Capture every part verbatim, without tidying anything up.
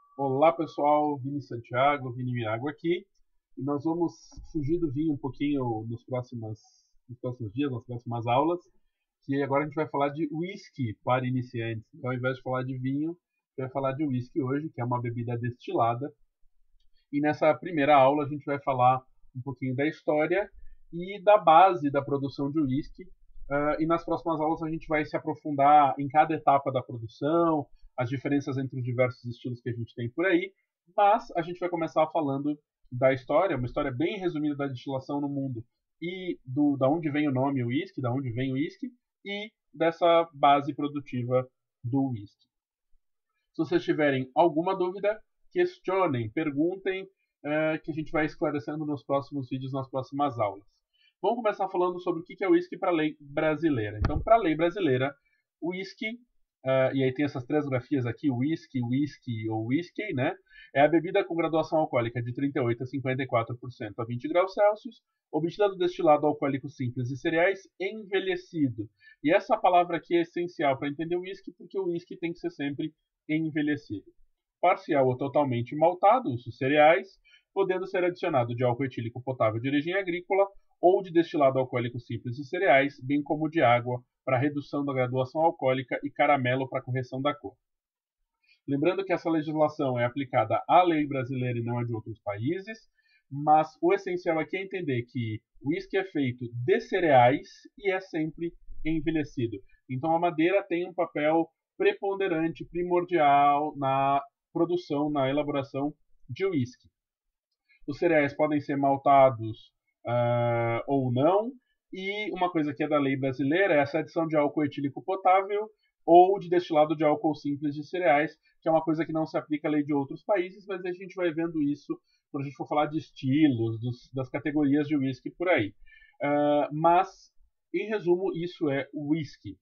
Olá pessoal, Vini Santiago, Vini Mirago aqui. E nós vamos fugir do vinho um pouquinho nos próximos, nos próximos dias, nas próximas aulas. Que agora a gente vai falar de whisky para iniciantes. Então, ao invés de falar de vinho, a gente vai falar de whisky hoje, que é uma bebida destilada. E nessa primeira aula a gente vai falar um pouquinho da história e da base da produção de whisky. Uh, e nas próximas aulas a gente vai se aprofundar em cada etapa da produção, as diferenças entre os diversos estilos que a gente tem por aí. Mas a gente vai começar falando da história, uma história bem resumida da destilação no mundo e do, da onde vem o nome whisky, da onde vem o whisky e dessa base produtiva do whisky. Se vocês tiverem alguma dúvida, questionem, perguntem, uh, que a gente vai esclarecendo nos próximos vídeos, nas próximas aulas. Vamos começar falando sobre o que é o whisky para a lei brasileira. Então, para a lei brasileira, o whisky, uh, e aí tem essas três grafias aqui, whisky, whisky ou whisky, né? É a bebida com graduação alcoólica de trinta e oito a cinquenta e quatro por cento a vinte graus Celsius, obtida do destilado alcoólico simples e cereais envelhecido. E essa palavra aqui é essencial para entender o whisky, porque o whisky tem que ser sempre envelhecido. Parcial ou totalmente maltado, os cereais, podendo ser adicionado de álcool etílico potável de origem agrícola ou de destilado alcoólico simples e cereais, bem como de água para redução da graduação alcoólica e caramelo para correção da cor. Lembrando que essa legislação é aplicada à lei brasileira e não a de outros países, mas o essencial aqui é entender que o whisky é feito de cereais e é sempre envelhecido. Então a madeira tem um papel preponderante, primordial na produção, na elaboração de whisky. Os cereais podem ser maltados uh, ou não, e uma coisa que é da lei brasileira é essa adição de álcool etílico potável ou de destilado de álcool simples de cereais, que é uma coisa que não se aplica à lei de outros países, mas a gente vai vendo isso quando a gente for falar de estilos, dos, das categorias de whisky por aí. Uh, mas, em resumo, isso é o whisky.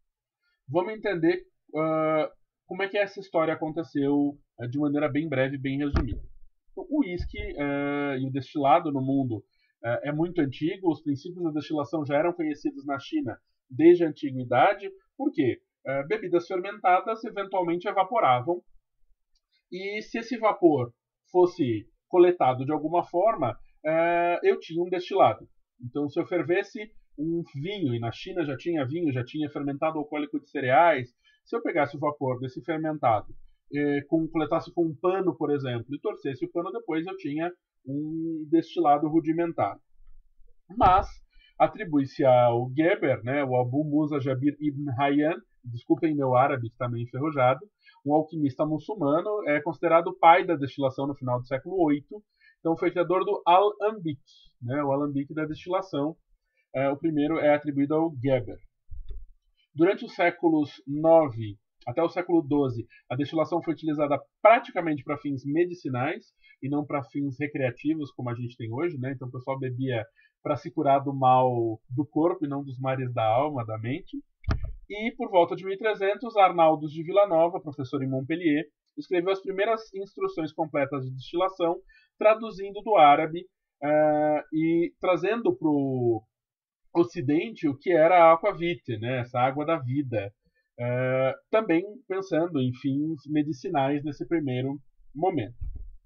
Vamos entender uh, como é que essa história aconteceu uh, de maneira bem breve, bem resumida. O whisky uh, e o destilado no mundo uh, é muito antigo. Os princípios da destilação já eram conhecidos na China desde a antiguidade. Por quê? Uh, bebidas fermentadas eventualmente evaporavam. E se esse vapor fosse coletado de alguma forma, uh, eu tinha um destilado. Então, se eu fervesse um vinho, e na China já tinha vinho, já tinha fermentado alcoólico de cereais, se eu pegasse o vapor desse fermentado, eh, com, coletasse com um pano, por exemplo, e torcesse o pano depois, eu tinha um destilado rudimentar. Mas atribui-se ao Geber, né, o Abu Musa Jabir ibn Hayyan, desculpem meu árabe que está meio enferrujado, um alquimista muçulmano, é considerado o pai da destilação no final do século oito, então foi criador do Alambique, né, o alambique da destilação. É, o primeiro é atribuído ao Geber. Durante os séculos nove até o século doze, a destilação foi utilizada praticamente para fins medicinais e não para fins recreativos, como a gente tem hoje, né? Então o pessoal bebia para se curar do mal do corpo e não dos males da alma, da mente. E por volta de mil e trezentos, Arnaldos de Villanova, professor em Montpellier, escreveu as primeiras instruções completas de destilação, traduzindo do árabe uh, e trazendo para o Ocidente o que era a aquavite, né? Essa água da vida. Uh, também pensando em fins medicinais nesse primeiro momento.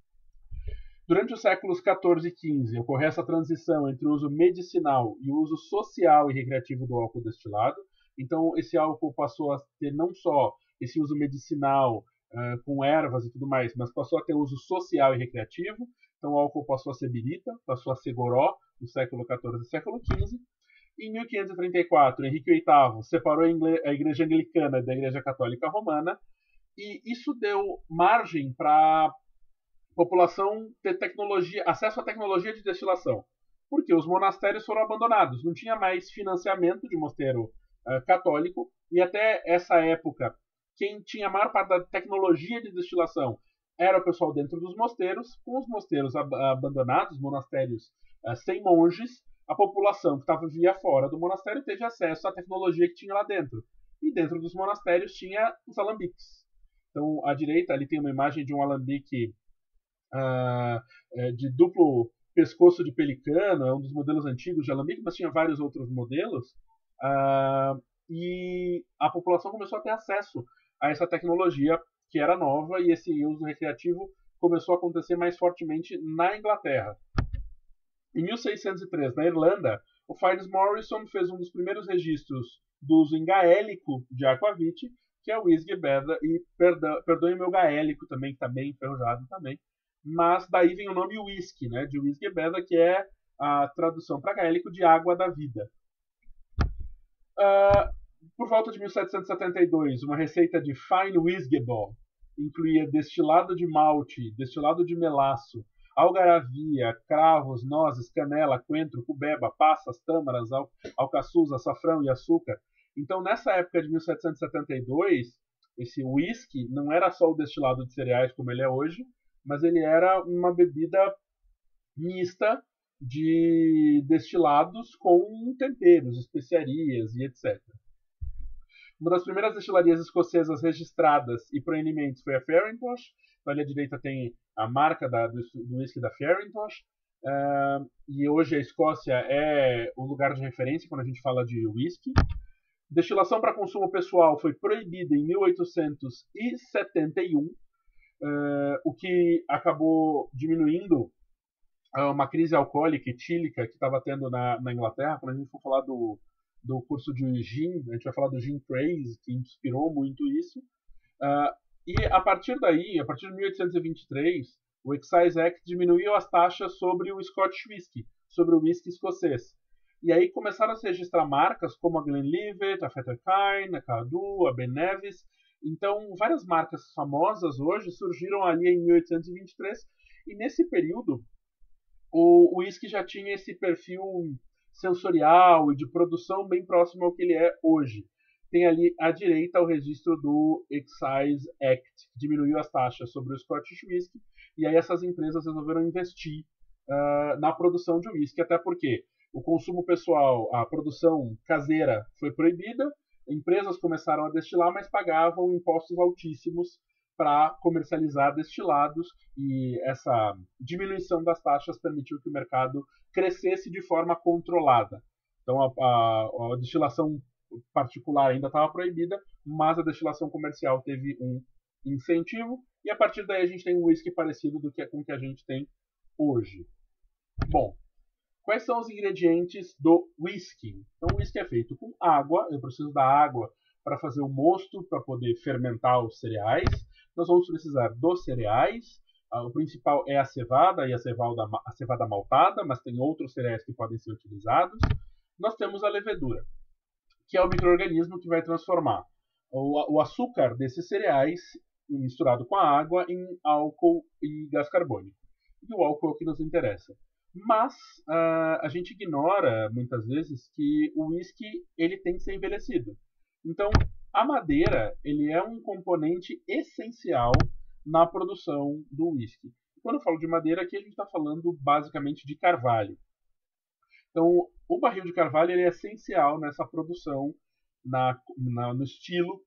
Durante os séculos quatorze e quinze, ocorreu essa transição entre o uso medicinal e o uso social e recreativo do álcool destilado. Então, esse álcool passou a ter não só esse uso medicinal uh, com ervas e tudo mais, mas passou a ter uso social e recreativo. Então, o álcool passou a ser birita, passou a ser goró no século quatorze e século quinze. Em mil quinhentos e trinta e quatro, Henrique oitavo separou a Igreja Anglicana da Igreja Católica Romana, e isso deu margem para a população ter tecnologia, acesso à tecnologia de destilação, porque os monastérios foram abandonados, não tinha mais financiamento de mosteiro uh, católico, e até essa época, quem tinha a maior parte da tecnologia de destilação era o pessoal dentro dos mosteiros. Com os mosteiros ab abandonados, monastérios uh, sem monges, a população que estava via fora do monastério teve acesso à tecnologia que tinha lá dentro. E dentro dos monastérios tinha os alambiques. Então, à direita, ali tem uma imagem de um alambique uh, de duplo pescoço de pelicano, é um dos modelos antigos de alambique, mas tinha vários outros modelos. Uh, e a população começou a ter acesso a essa tecnologia que era nova, e esse uso recreativo começou a acontecer mais fortemente na Inglaterra. Em mil seiscentos e três, na Irlanda, o Fiennes Morrison fez um dos primeiros registros do uso em gaélico de aquavit, que é o whisky beda, e perdão, perdoem meu gaélico também, que está bem enferrujado também, mas daí vem o nome whisky, né, de whisky beda, que é a tradução para gaélico de água da vida. Uh, por volta de mil setecentos e setenta e dois, uma receita de fine whisky ball incluía destilado de malte, destilado de melaço, algaravia, cravos, nozes, canela, coentro, cubeba, passas, tâmaras, al alcaçuz, açafrão e açúcar. Então, nessa época de mil setecentos e setenta e dois, esse whisky não era só o destilado de cereais como ele é hoje, mas ele era uma bebida mista de destilados com temperos, especiarias e etcétera. Uma das primeiras destilarias escocesas registradas e proeminentes foi a Farintosh. Então, ali à direita tem a marca da, do, do whisky da Farintosh. Uh, e hoje a Escócia é o lugar de referência quando a gente fala de whisky. Destilação para consumo pessoal foi proibida em mil oitocentos e setenta e um, uh, o que acabou diminuindo uh, uma crise alcoólica etílica que estava tendo na, na Inglaterra. Quando a gente for falar do do curso de gin, a gente vai falar do gin craze, que inspirou muito isso. Uh, e a partir daí, a partir de mil oitocentos e vinte e três, o Excise Act diminuiu as taxas sobre o Scotch Whisky, sobre o whisky escocês. E aí começaram a se registrar marcas como a Glenlivet, a Featherkine, a Cadu, a Ben Nevis. Então, várias marcas famosas hoje surgiram ali em mil oitocentos e vinte e três, e nesse período o whisky já tinha esse perfil sensorial e de produção bem próximo ao que ele é hoje. Tem ali à direita o registro do Excise Act, que diminuiu as taxas sobre o Scottish Whisky, e aí essas empresas resolveram investir uh, na produção de whisky, até porque o consumo pessoal, a produção caseira foi proibida, empresas começaram a destilar, mas pagavam impostos altíssimos para comercializar destilados, e essa diminuição das taxas permitiu que o mercado crescesse de forma controlada. Então a, a, a destilação particular ainda estava proibida, mas a destilação comercial teve um incentivo, e a partir daí a gente tem um whisky parecido do que, com o que a gente tem hoje. Bom, quais são os ingredientes do whisky? Então o whisky é feito com água, eu preciso da água para fazer o mosto, para poder fermentar os cereais. Nós vamos precisar dos cereais. Uh, o principal é a cevada e a cevada, a cevada maltada, mas tem outros cereais que podem ser utilizados. Nós temos a levedura, que é o micro-organismo que vai transformar o, o açúcar desses cereais misturado com a água em álcool e gás carbônico. E o álcool é o que nos interessa. Mas uh, a gente ignora muitas vezes que o whisky ele tem que ser envelhecido. Então, a madeira ele é um componente essencial na produção do whisky. Quando eu falo de madeira, aqui a gente está falando basicamente de carvalho. Então, o barril de carvalho ele é essencial nessa produção, na, na, no estilo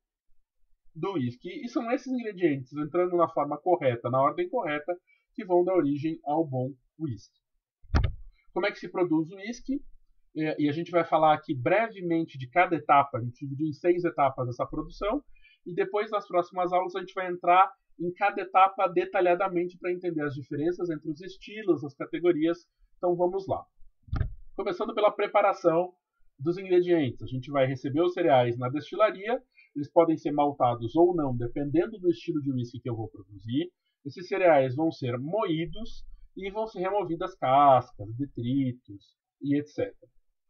do whisky. E são esses ingredientes, entrando na forma correta, na ordem correta, que vão dar origem ao bom whisky. Como é que se produz o whisky? E a gente vai falar aqui brevemente de cada etapa. A gente dividiu em seis etapas essa produção. E depois, nas próximas aulas, a gente vai entrar em cada etapa detalhadamente para entender as diferenças entre os estilos, as categorias. Então vamos lá. Começando pela preparação dos ingredientes. A gente vai receber os cereais na destilaria. Eles podem ser maltados ou não, dependendo do estilo de whisky que eu vou produzir. Esses cereais vão ser moídos e vão ser removidas cascas, detritos e etcétera.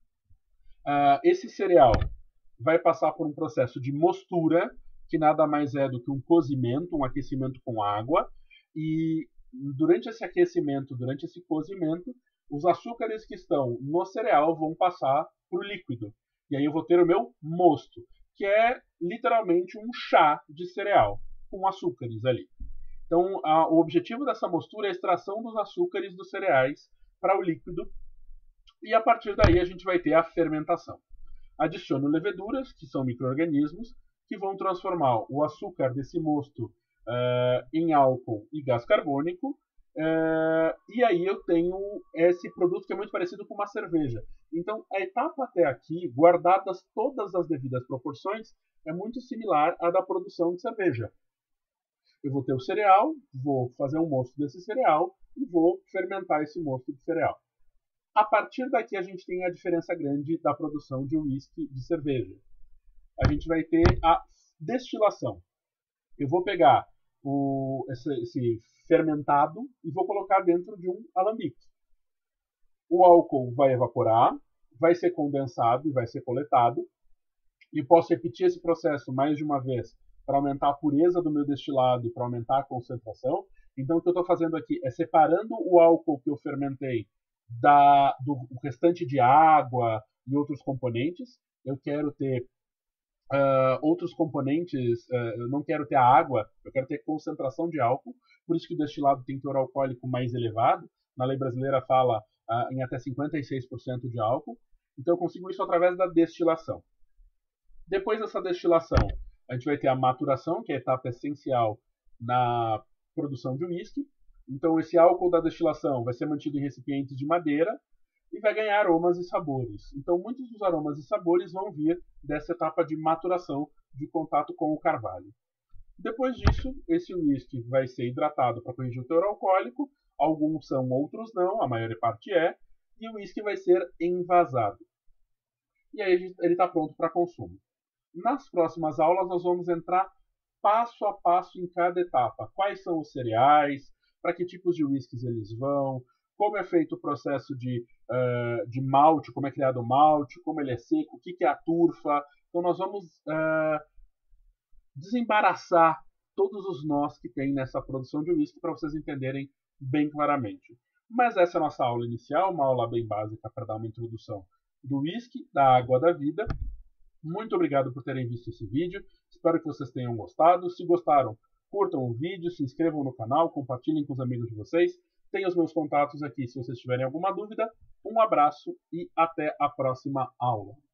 Uh, esse cereal vai passar por um processo de mostura, que nada mais é do que um cozimento, um aquecimento com água, e durante esse aquecimento, durante esse cozimento, os açúcares que estão no cereal vão passar para o líquido. E aí eu vou ter o meu mosto, que é literalmente um chá de cereal, com açúcares ali. Então, a, o objetivo dessa mostura é a extração dos açúcares dos cereais para o líquido, e a partir daí a gente vai ter a fermentação. Adiciono leveduras, que são micro-organismos, que vão transformar o açúcar desse mosto uh, em álcool e gás carbônico, uh, e aí eu tenho esse produto que é muito parecido com uma cerveja. Então, a etapa até aqui, guardadas todas as devidas proporções, é muito similar à da produção de cerveja. eu vou ter o cereal, vou fazer um mosto desse cereal e vou fermentar esse mosto de cereal. A partir daqui a gente tem a diferença grande da produção de uísque de cerveja. A gente vai ter a destilação. Eu vou pegar o, esse, esse fermentado e vou colocar dentro de um alambique. O álcool vai evaporar, vai ser condensado e vai ser coletado. E posso repetir esse processo mais de uma vez para aumentar a pureza do meu destilado e para aumentar a concentração. Então, o que eu estou fazendo aqui é separando o álcool que eu fermentei da, do restante de água e outros componentes. Eu quero ter uh, outros componentes, uh, eu não quero ter a água, eu quero ter concentração de álcool. Por isso que o destilado tem teor alcoólico mais elevado. Na lei brasileira fala uh, em até cinquenta e seis por cento de álcool. Então, eu consigo isso através da destilação. Depois dessa destilação, a gente vai ter a maturação, que é a etapa essencial na produção de uísque. Então, esse álcool da destilação vai ser mantido em recipientes de madeira e vai ganhar aromas e sabores. Então, muitos dos aromas e sabores vão vir dessa etapa de maturação, de contato com o carvalho. Depois disso, esse uísque vai ser hidratado para corrigir o teor alcoólico. Alguns são, outros não, a maior parte é. E o uísque vai ser envasado. E aí ele está pronto para consumo. Nas próximas aulas, nós vamos entrar passo a passo em cada etapa. Quais são os cereais, para que tipos de whiskies eles vão, como é feito o processo de, uh, de malte, como é criado o malte, como ele é seco, o que, que é a turfa. Então, nós vamos uh, desembaraçar todos os nós que tem nessa produção de whisky para vocês entenderem bem claramente. Mas essa é a nossa aula inicial, uma aula bem básica para dar uma introdução do whisky, da água da vida. Muito obrigado por terem visto esse vídeo. Espero que vocês tenham gostado. Se gostaram, curtam o vídeo, se inscrevam no canal, compartilhem com os amigos de vocês. Tem os meus contatos aqui se vocês tiverem alguma dúvida. Um abraço e até a próxima aula.